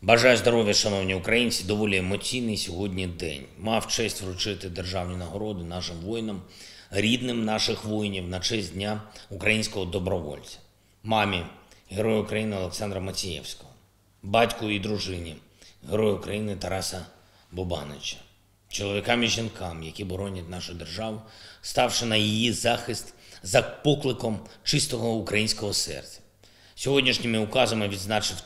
Бажаю здоров'я, шановні українці. Доволі емоційний сьогодні день. Мав честь вручити державні нагороди нашим воїнам, рідним наших воїнів на честь Дня українського добровольця. Мамі Герою України Олександра Мацієвського, батьку і дружині Герою України Тараса Бубанича, чоловікам і жінкам, які боронять нашу державу, ставши на її захист за покликом чистого українського серця. Сьогоднішніми указами відзначив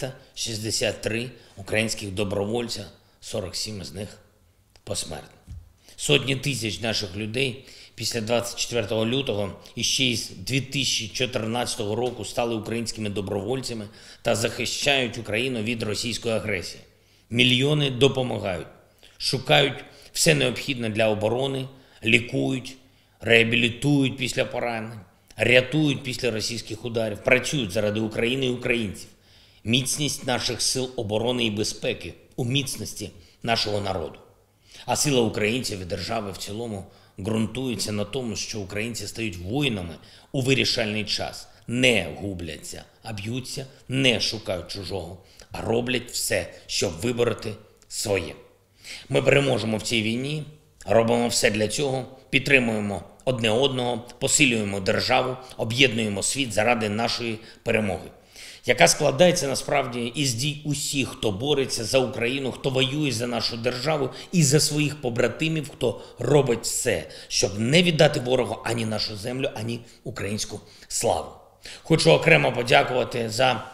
363 українських добровольця, 47 з них посмертно. Сотні тисяч наших людей після 24 лютого і ще й з 2014 року стали українськими добровольцями та захищають Україну від російської агресії. Мільйони допомагають, шукають все необхідне для оборони, лікують, реабілітують після поранень, рятують після російських ударів, працюють заради України і українців. Міцність наших сил оборони і безпеки у міцності нашого народу. А сила українців і держави в цілому ґрунтується на тому, що українці стають воїнами у вирішальний час. Не губляться, а б'ються, не шукають чужого, а роблять все, щоб вибороти своє. Ми переможемо в цій війні, робимо все для цього, підтримуємо одне одного, посилюємо державу, об'єднуємо світ заради нашої перемоги, яка складається насправді із дій усіх, хто бореться за Україну, хто воює за нашу державу і за своїх побратимів, хто робить все, щоб не віддати ворогу ані нашу землю, ані українську славу. Хочу окремо подякувати за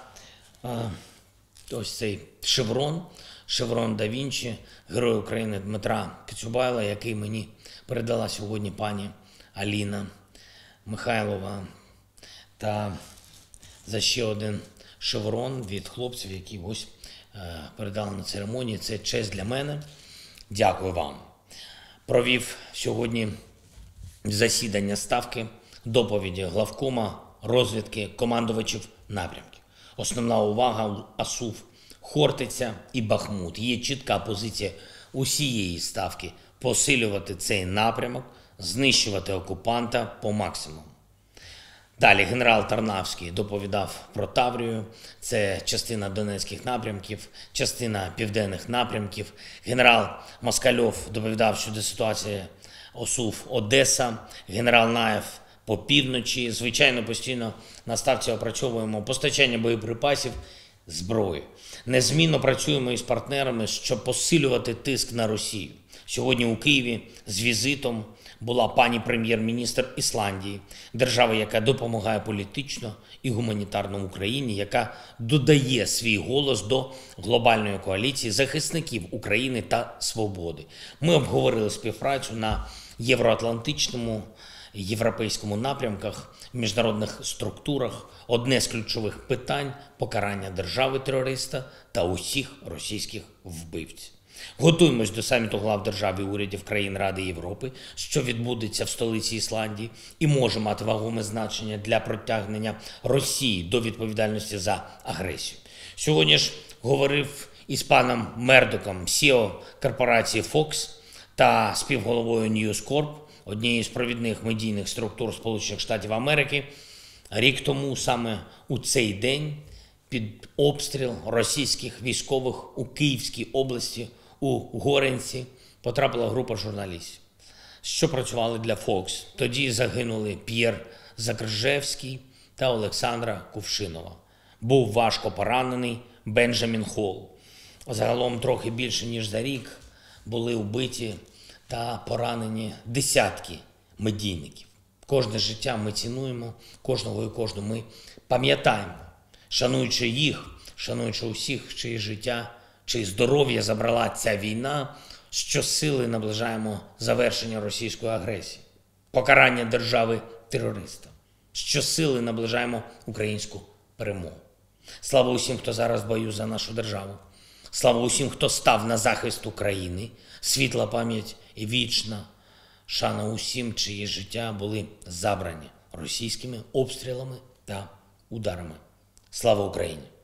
ось цей шеврон да Вінчі, Героя України Дмитра Коцюбайла, який мені передала сьогодні пані Аліна Михайлова, та за ще один шеврон від хлопців, які ось передали на церемонії. Це честь для мене. Дякую вам. Провів сьогодні засідання Ставки, доповіді главкома, розвідки, командувачів напрямків. Основна увага – Асув, Хортиця і Бахмут. Є чітка позиція усієї Ставки – посилювати цей напрямок, знищувати окупанта по максимуму. Далі генерал Тарнавський доповідав про Таврію, це частина Донецьких напрямків, частина південних напрямків. Генерал Москальов доповідав щодо ситуації Осув-Одеса, генерал Наєв по півночі. Звичайно, постійно на Ставці опрацьовуємо постачання боєприпасів, зброї. Незмінно працюємо із партнерами, щоб посилювати тиск на Росію. Сьогодні у Києві з візитом була пані прем'єр-міністр Ісландії, держава, яка допомагає політично і гуманітарно Україні, яка додає свій голос до глобальної коаліції захисників України та свободи. Ми обговорили співпрацю на євроатлантичному, європейському напрямках, в міжнародних структурах. Одне з ключових питань – покарання держави-терориста та усіх російських вбивців. Готуємось до саміту глав держав і урядів країн Ради Європи, що відбудеться в столиці Ісландії і може мати вагоме значення для притягнення Росії до відповідальності за агресію. Сьогодні ж говорив із паном Мердоком, CEO корпорації Fox та співголовою News Corp, однієї з провідних медійних структур Сполучених Штатів Америки. Рік тому саме у цей день під обстріл російських військових у Київській області у Горинці потрапила група журналістів, що працювали для Fox. Тоді загинули П'єр Закржевський та Олександра Кувшинова. Був важко поранений Бенджамін Холл. Загалом трохи більше ніж за рік були вбиті та поранені десятки медійників. Кожне життя ми цінуємо, кожного і кожну ми пам'ятаємо, шануючи їх, шануючи усіх, чиї життя, чиї здоров'я забрала ця війна, щосили наближаємо завершення російської агресії, покарання держави-терориста, щосили наближаємо українську перемогу. Слава усім, хто зараз в бою за нашу державу. Слава усім, хто став на захист України. Світла пам'ять і вічна шана усім, чиї життя були забрані російськими обстрілами та ударами. Слава Україні!